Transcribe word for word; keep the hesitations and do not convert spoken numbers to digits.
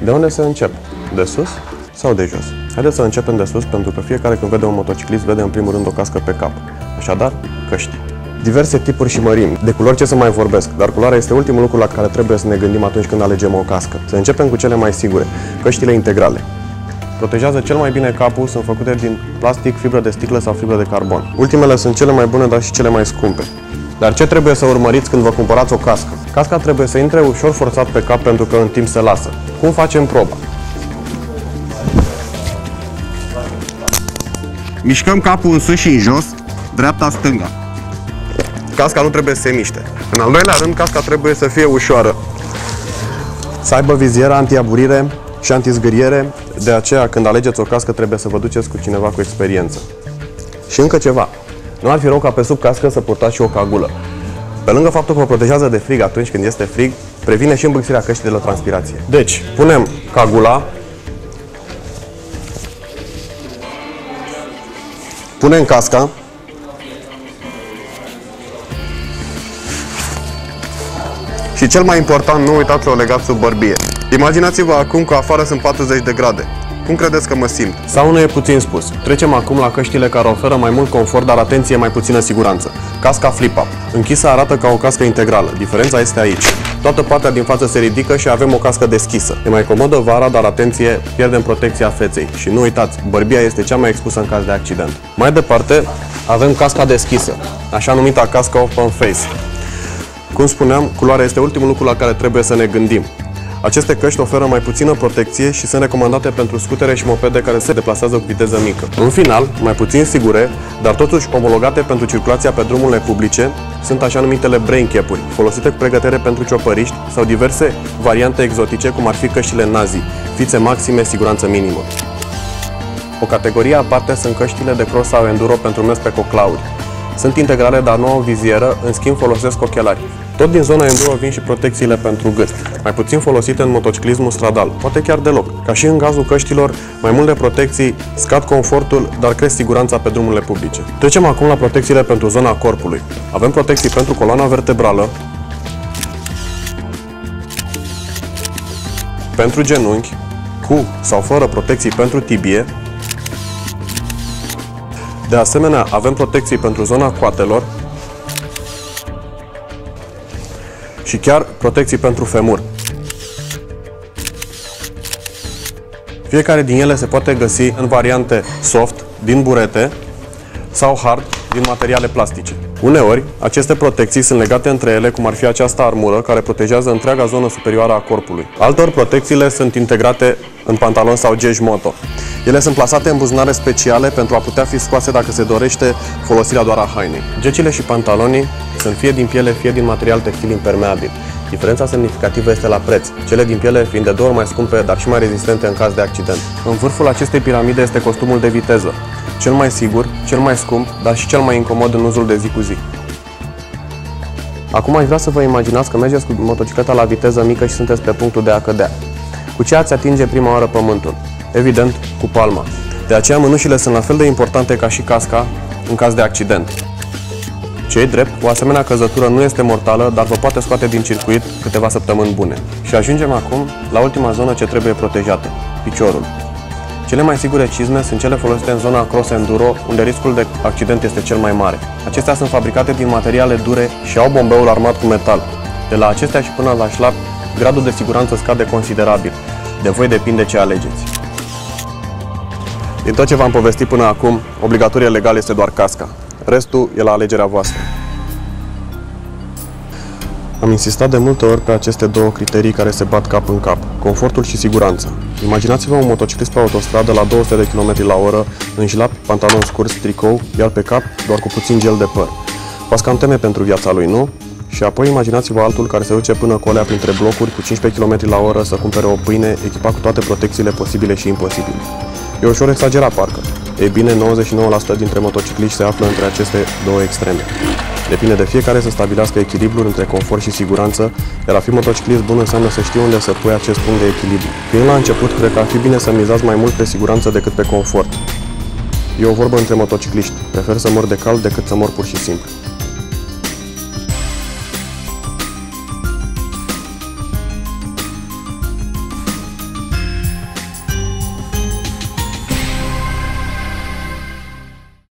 De unde să încep? De sus sau de jos? Haideți să începem de sus, pentru că fiecare când vede un motociclist vede în primul rând o cască pe cap. Așadar, căști. Diverse tipuri și mărimi. De culori ce să mai vorbesc, dar culoarea este ultimul lucru la care trebuie să ne gândim atunci când alegem o cască. Să începem cu cele mai sigure, căștile integrale. Protejează cel mai bine capul, sunt făcute din plastic, fibră de sticlă sau fibră de carbon. Ultimele sunt cele mai bune, dar și cele mai scumpe. Dar ce trebuie să urmăriți când vă cumpărați o cască? Casca trebuie să intre ușor forțat pe cap, pentru că în timp se lasă. Cum facem proba? Mișcăm capul în sus și în jos, dreapta-stânga. Casca nu trebuie să se miște. În al doilea rând, casca trebuie să fie ușoară. Să aibă vizieră antiaburire și antizgâriere, de aceea când alegeți o cască trebuie să vă duceți cu cineva cu experiență. Și încă ceva, nu ar fi rău ca pe sub cască să purtați și o cagulă. Pe lângă faptul că vă protejează de frig atunci când este frig, previne și îmbârțirea căștii de la transpirație. Deci, punem cagula, punem casca, și cel mai important, nu uitați să o legați sub bărbie. Imaginați-vă acum că afară sunt patruzeci de grade. Cum credeți că mă simt? Sau nu e puțin spus. Trecem acum la căștile care oferă mai mult confort, dar atenție, mai puțină siguranță. Casca flip-up. Închisă arată ca o cască integrală. Diferența este aici. Toată partea din față se ridică și avem o cască deschisă. E mai comodă vara, dar atenție, pierdem protecția feței. Și nu uitați, bărbia este cea mai expusă în caz de accident. Mai departe, avem casca deschisă, așa numita casca open face. Cum spuneam, culoarea este ultimul lucru la care trebuie să ne gândim. Aceste căști oferă mai puțină protecție și sunt recomandate pentru scutere și mopede care se deplasează cu viteză mică. În final, mai puțin sigure, dar totuși omologate pentru circulația pe drumurile publice, sunt așa numitele brain cap-uri, folosite cu pregătere pentru ciopăriști sau diverse variante exotice, cum ar fi căștile Nazi, fițe maxime, siguranță minimă. O categorie aparte sunt căștile de cross sau enduro pentru mers pe coclauri. Sunt integrale, dar nu au vizieră, în schimb folosesc ochelari. Tot din zona enduro vin și protecțiile pentru gât, mai puțin folosite în motociclismul stradal, poate chiar deloc. Ca și în cazul căștilor, mai multe protecții scad confortul, dar cresc siguranța pe drumurile publice. Trecem acum la protecțiile pentru zona corpului. Avem protecții pentru coloana vertebrală, pentru genunchi, cu sau fără protecții pentru tibie. De asemenea, avem protecții pentru zona coatelor și chiar protecții pentru femur. Fiecare din ele se poate găsi în variante soft, din burete, sau hard, din materiale plastice. Uneori, aceste protecții sunt legate între ele, cum ar fi această armură, care protejează întreaga zonă superioară a corpului. Altor, protecțiile sunt integrate în pantalon sau geji moto. Ele sunt plasate în buzunare speciale pentru a putea fi scoase dacă se dorește folosirea doar a hainei. Gecile și pantalonii sunt fie din piele, fie din material textil impermeabil. Diferența semnificativă este la preț, cele din piele fiind de două ori mai scumpe, dar și mai rezistente în caz de accident. În vârful acestei piramide este costumul de viteză, cel mai sigur, cel mai scump, dar și cel mai incomod în uzul de zi cu zi. Acum aș vrea să vă imaginați că mergeți cu motocicleta la viteză mică și sunteți pe punctul de a cădea. Cu ce ați atinge prima oară pământul? Evident, cu palma. De aceea mânușile sunt la fel de importante ca și casca în caz de accident. Ce-i drept, o asemenea căzătură nu este mortală, dar vă poate scoate din circuit câteva săptămâni bune. Și ajungem acum la ultima zonă ce trebuie protejată, piciorul. Cele mai sigure cizme sunt cele folosite în zona cross-enduro, unde riscul de accident este cel mai mare. Acestea sunt fabricate din materiale dure și au bombeul armat cu metal. De la acestea și până la șlap, gradul de siguranță scade considerabil. De voi depinde ce alegeți. Din tot ce v-am povestit până acum, obligatorie legal este doar casca. Restul e la alegerea voastră. Am insistat de multe ori pe aceste două criterii care se bat cap în cap, confortul și siguranța. Imaginați-vă un motociclist pe autostradă la două sute de kilometri la oră, în jlapi, pantalon scurs, tricou, iar pe cap doar cu puțin gel de păr. V-ați cam teme pentru viața lui, nu? Și apoi imaginați-vă altul care se duce până colea printre blocuri cu cincisprezece kilometri la oră să cumpere o pâine echipat cu toate protecțiile posibile și imposibile. E ușor exagerat, parcă. Ei bine, nouăzeci și nouă la sută dintre motocicliști se află între aceste două extreme. Depinde de fiecare să stabilească echilibrul între confort și siguranță, iar a fi motociclist bun înseamnă să știi unde să pui acest punct de echilibru. Fiind la început, cred că ar fi bine să mizați mai mult pe siguranță decât pe confort. E o vorbă între motocicliști. Prefer să mor de cald decât să mor pur și simplu.